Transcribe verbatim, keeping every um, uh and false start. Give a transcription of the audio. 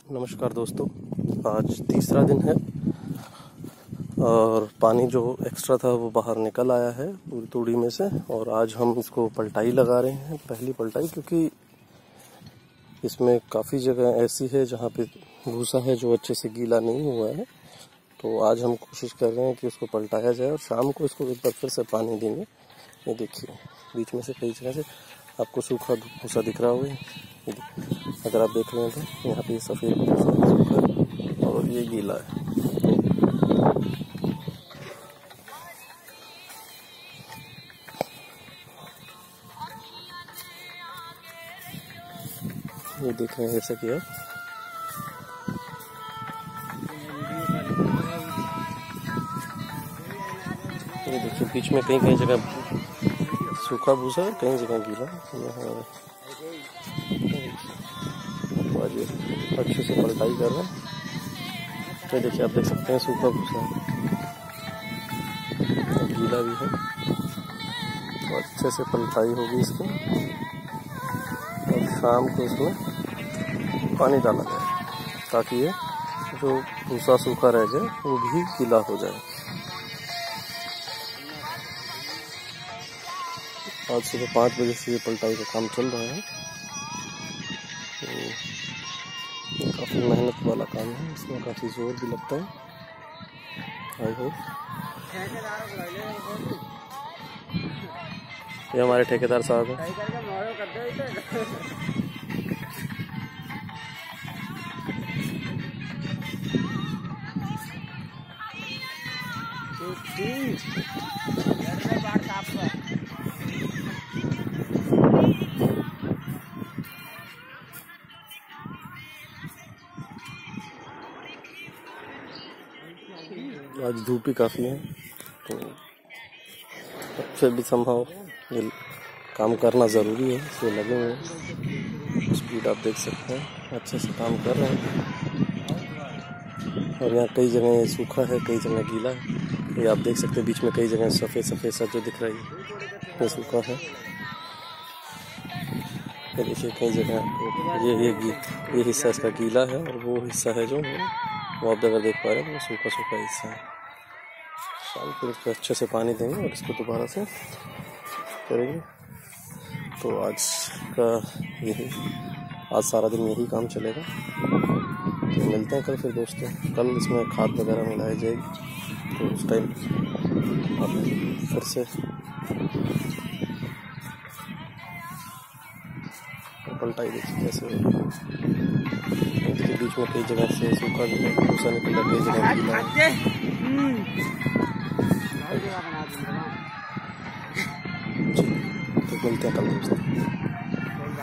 नमस्कार दोस्तों, आज तीसरा दिन है और पानी जो एक्स्ट्रा था वो बाहर निकल आया है पूरी तूड़ी में से। और आज हम इसको पलटाई लगा रहे हैं, पहली पलटाई, क्योंकि इसमें काफ़ी जगह ऐसी है जहाँ पे भूसा है जो अच्छे से गीला नहीं हुआ है। तो आज हम कोशिश कर रहे हैं कि उसको पलटाया जाए और शाम को इसको एक बार फिर से पानी देंगे। ये देखिए, बीच में से कई जगह से आपको सूखा भूसा दिख रहा होगा। अगर आप देख रहे हैं तो यहाँ पे सफ़ेद भूसा सूखा और ये गीला है। ये देख रहे हैं जैसा कि आप ये देखिए, बीच में कहीं कहीं जगह सूखा भूसा है, कहीं जगह गीला। तो आज अच्छे से पलटाई कर रहे हैं। तो देखिए, आप देख सकते हैं सूखा भूसा है, गीला भी है। तो अच्छे से पलटाई होगी इसकी और शाम को इसमें पानी डाला जाए ताकि ये जो भूसा सूखा रह जाए वो भी गीला हो जाए। आज सुबह पाँच बजे से ये पलटाई का काम चल रहा है। तो काफ़ी मेहनत वाला काम है, इसमें काफ़ी जोर भी लगता है। आई होप ये हमारे ठेकेदार साहब हैं। आज धूप भी काफ़ी है, तो फिर भी संभव ये काम करना ज़रूरी है। इसमें लगे हुए हैं, स्पीड आप देख सकते हैं, अच्छे से काम कर रहे हैं। और यहाँ कई जगह ये सूखा है, कई जगह गीला है। ये आप देख सकते हैं, बीच में कई जगह सफ़ेद सफ़ेद सा जो दिख रही है ये सूखा है। ये देखिए, कई जगह ये ये ये हिस्सा इसका गीला है और वो हिस्सा है जो वो आप अगर देख पा रहे हैं वो सूखा सूखा हिस्सा है। शाम को इसको अच्छे से पानी देंगे और इसको दोबारा से करेंगे। तो आज का यही आज सारा दिन यही काम चलेगा। तो मिलते हैं कल फिर दोस्तों। कल इसमें खाद वगैरह मिलाई जाएगी, तो उस टाइम आप फिर से पलटाई देखिए कैसे होगी। इसके बीच में कई जगह से सूखा भूसा निकला, कई जगह गीला है। तो मिलते हैं कल दोस्तों।